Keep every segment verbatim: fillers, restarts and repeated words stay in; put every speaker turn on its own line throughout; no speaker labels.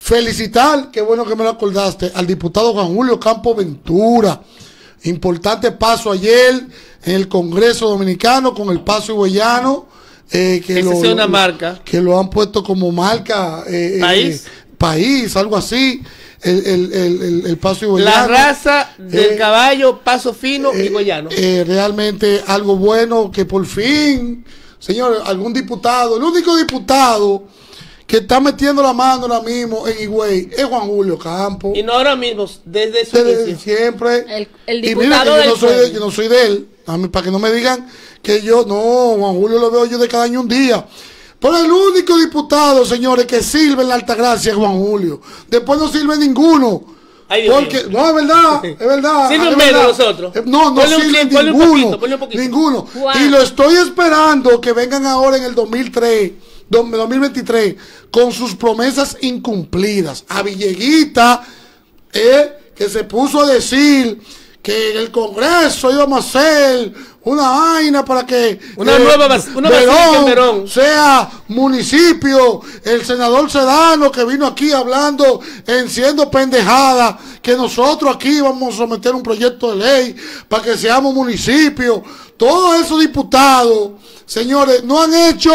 felicitar, qué bueno que me lo acordaste, al diputado Juan Julio Campos Ventura. Importante paso ayer en el Congreso Dominicano con el paso higüeyano. Eh, que, lo,
es una marca.
que lo han puesto como marca eh,
país.
Eh, país, algo así. El, el, el, el, el paso higüeyano.
La raza del eh, caballo, paso fino
eh,
higüeyano.
Eh, realmente algo bueno que por fin, señor, algún diputado, el único diputado que está metiendo la mano ahora mismo en Higüey es Juan Julio Campos.
Y no ahora mismo, desde su
desde
inicio.
siempre.
El, el
y
diputado
mira que
del
yo no, soy de, yo no soy de él, a mí, para que no me digan que yo, no, Juan Julio lo veo yo de cada año un día. Pero el único diputado, señores, que sirve en la Altagracia es Juan Julio. Después no sirve ninguno.
Ay,
porque, no, es verdad, es verdad.
Sirven menos nosotros.
No, no
ponle
sirven
un,
ninguno.
Ponle un poquito,
ninguno.
Wow.
Y lo estoy esperando que vengan ahora en el dos mil tres, dos mil veintitrés, con sus promesas incumplidas. A Villeguita, eh, que se puso a decir que en el Congreso íbamos a hacer una vaina para que
una
eh,
nueva una
Verón,
Verón
sea municipio. El senador Sedano que vino aquí hablando en siendo pendejada que nosotros aquí vamos a someter un proyecto de ley para que seamos municipio. Todos esos diputados, señores, no han hecho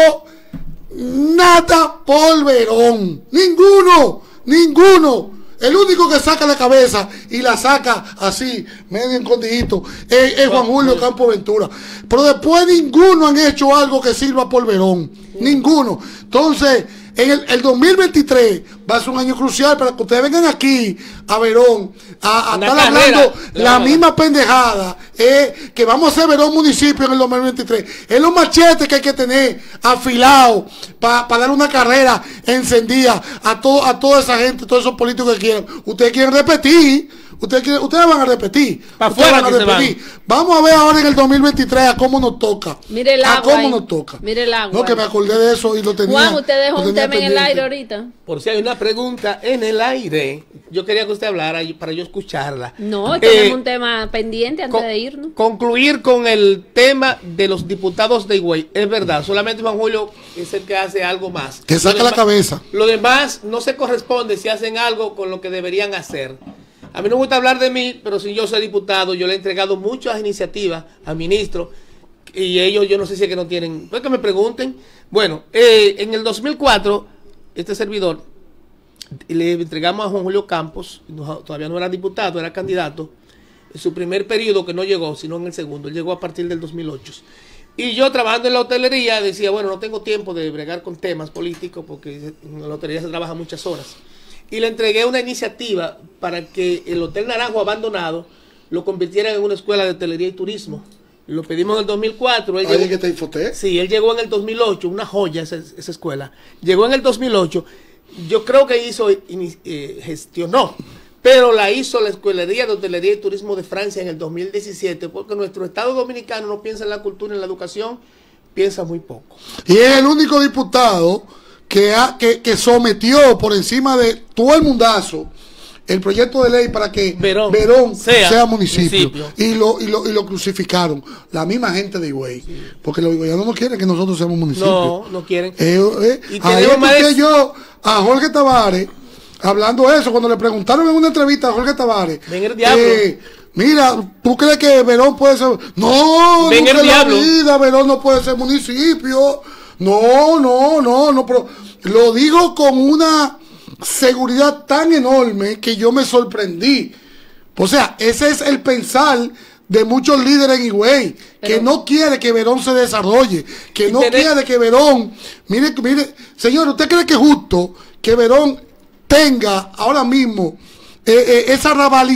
nada por Verón. Ninguno, ninguno. El único que saca la cabeza y la saca así, medio escondidito, es, es Juan Julio Campos Ventura. Pero después ninguno han hecho algo que sirva por Verón. Ninguno. Entonces, en el, el dos mil veintitrés va a ser un año crucial para que ustedes vengan aquí a Verón a, a estar hablando la misma pendejada, eh, que vamos a hacer Verón municipio en el dos mil veintitrés. Es los machetes que hay que tener afilados para pa dar una carrera encendida a, todo, a toda esa gente, todos esos políticos que quieran. Ustedes quieren repetir. Ustedes, quieren, ustedes van a repetir. Ustedes van a repetir. Vamos a ver ahora en el dos mil veintitrés a cómo nos toca.
Mire el
a
agua.
cómo
ahí.
nos toca.
Mire el agua.
No, que me acordé de eso y lo tenía.
Juan, usted dejó un tema
pendiente.
en el aire ahorita.
Por si hay una pregunta en el aire, yo quería que usted hablara para yo escucharla.
No, tenemos
eh,
un tema pendiente antes
con,
de irnos.
Concluir con el tema de los diputados de Higüey. Es verdad, solamente Juan Julio es el que hace algo más.
Que saca
demás,
la cabeza.
Lo demás no se corresponde si hacen algo con lo que deberían hacer. A mí no me gusta hablar de mí, pero si yo soy diputado, yo le he entregado muchas iniciativas a ministros y ellos, yo no sé si es que no tienen, pues que me pregunten. Bueno, eh, en el dos mil cuatro, este servidor, le entregamos a Juan Julio Campos, no, todavía no era diputado, era candidato, en su primer periodo que no llegó, sino en el segundo, él llegó a partir del dos mil ocho. Y yo trabajando en la hotelería decía, bueno, no tengo tiempo de bregar con temas políticos porque en la hotelería se trabaja muchas horas. Y le entregué una iniciativa para que el Hotel Naranjo abandonado lo convirtieran en una escuela de hotelería y turismo. Lo pedimos en el dos mil cuatro. Él llegó,
que te infoté.
Sí, él llegó en el dos mil ocho, una joya esa, esa escuela. Llegó en el dos mil ocho. Yo creo que hizo, eh, gestionó, pero la hizo la Escuelería de Hotelería y Turismo de Francia en el dos mil diecisiete, porque nuestro Estado Dominicano no piensa en la cultura y en la educación, piensa muy poco.
Y es el único diputado que, ha, que, que sometió por encima de todo el mundazo el proyecto de ley para que Verón, Verón sea, sea municipio, municipio. Y, lo, y, lo, y lo crucificaron la misma gente de Higüey, sí. Porque los higüeyanos no quieren que nosotros seamos municipio.
No, no quieren.
Eh, eh,
y
ahí escuché de... yo a Jorge Tavares hablando eso, cuando le preguntaron en una entrevista a Jorge Tavares,
ven el diablo.
Eh, mira, ¿tú crees que Verón puede ser? No,
ven
nunca
el
en la
diablo.
vida Verón no puede ser municipio. No, no, no, no, pero lo digo con una seguridad tan enorme que yo me sorprendí. O sea, ese es el pensar de muchos líderes en Higüey, que no quiere que Verón se desarrolle, que no quiere que Verón, mire, mire, señor, ¿usted cree que es justo que Verón tenga ahora mismo eh, eh, esa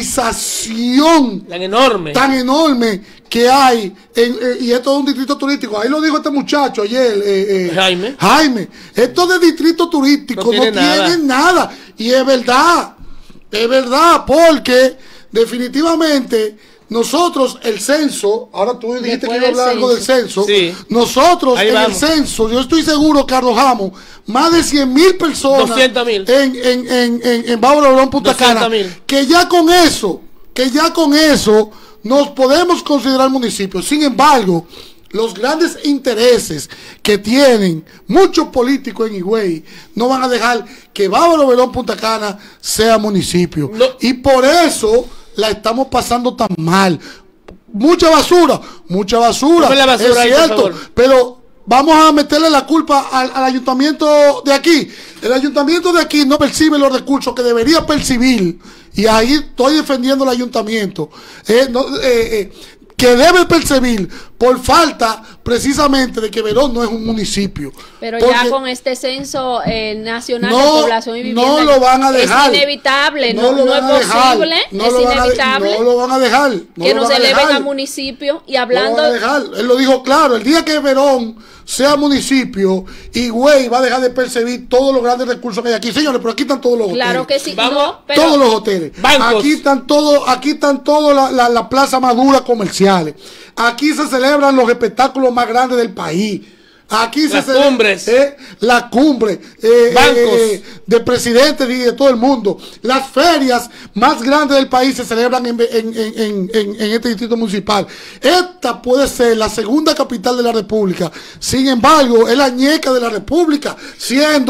rabalización
tan enorme,
tan enorme que hay en, eh, y esto es un distrito turístico? Ahí lo dijo este muchacho ayer, eh, eh,
Jaime.
Jaime, esto de distrito turístico no, tiene, no nada. tiene nada, y es verdad, es verdad, porque definitivamente nosotros el censo, ahora tú dijiste que iba a hablar algo del censo,
sí.
Nosotros
Ahí
en
vamos.
el censo, yo estoy seguro que arrojamos más de cien mil personas
doscientos mil
en, en, en, en, en Bávaro Lebrón, Punta Cana, que ya con eso, que ya con eso nos podemos considerar municipio. Sin embargo, los grandes intereses que tienen muchos políticos en Higüey no van a dejar que Bávaro Verón Punta Cana sea municipio.
No.
Y por eso la estamos pasando tan mal. Mucha basura, mucha basura,
la basura
es
ahí, por
cierto,
favor.
pero vamos a meterle la culpa al, al ayuntamiento de aquí. El ayuntamiento de aquí no percibe los recursos que debería percibir, y ahí estoy defendiendo al ayuntamiento, eh, no, eh, eh, que debe percibir por falta precisamente de que Verón no es un municipio.
Pero
Porque
ya con este censo eh, nacional
no,
de población y vivienda,
no lo van a dejar.
es inevitable, no,
lo
no
van
es
a dejar,
posible,
no
es
lo van a de-
inevitable
no lo van a dejar. No
que
lo
no
van
se
a
eleven
dejar.
a municipio. Y
No
hablando,
lo van a dejar. Él lo dijo claro, el día que Verón sea municipio, Higüey va a dejar de percibir todos los grandes recursos que hay aquí. Señores, pero aquí están todos los
claro
hoteles.
que sí,
Vamos,
no, pero
Todos los hoteles.
Bancos.
Aquí están todos, aquí están todas las la, la plazas maduras comerciales. Aquí se celebran los espectáculos más grandes del país. Aquí
Las
se celebra,
cumbres.
eh, la cumbre eh,
Bancos.
eh, de presidentes y de todo el mundo. Las ferias más grandes del país se celebran en, en, en, en, en, en este distrito municipal. Esta puede ser la segunda capital de la República. Sin embargo, es la ñeca de la República, siendo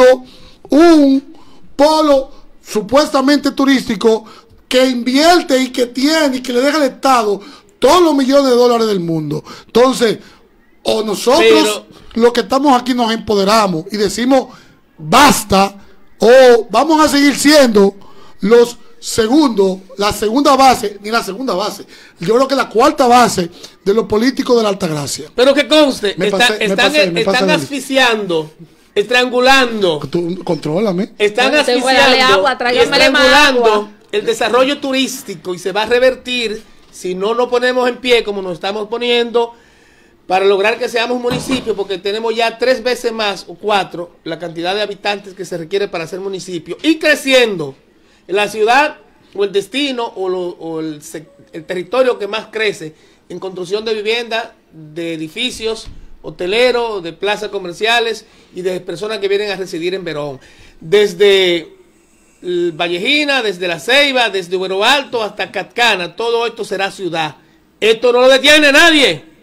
un polo supuestamente turístico que invierte y que tiene y que le deja al Estado todos los millones de dólares del mundo. Entonces, o nosotros
Pero,
los que estamos aquí nos empoderamos y decimos basta, o vamos a seguir siendo los segundos, la segunda base, ni la segunda base, yo creo que la cuarta base de los políticos de la Altagracia.
pero que conste,
Me
está-
pasé, me
están,
pasé, me
están
pasé, Nelly.
asfixiando, estrangulando,
Tú, contrólame.
están
No, usted puede darle
asfixiando,
agua, tráigamele más
estrangulando
agua.
el desarrollo turístico, y se va a revertir si no nos ponemos en pie como nos estamos poniendo para lograr que seamos un municipio, porque tenemos ya tres veces más o cuatro la cantidad de habitantes que se requiere para ser municipio, y creciendo. En la ciudad o el destino o, lo- o el, sec- el territorio que más crece en construcción de vivienda, de edificios hoteleros, de plazas comerciales y de personas que vienen a residir en Verón. Desde el Vallejina, desde La Ceiba, desde Huero Alto hasta Catcana, todo esto será ciudad. Esto no lo detiene nadie.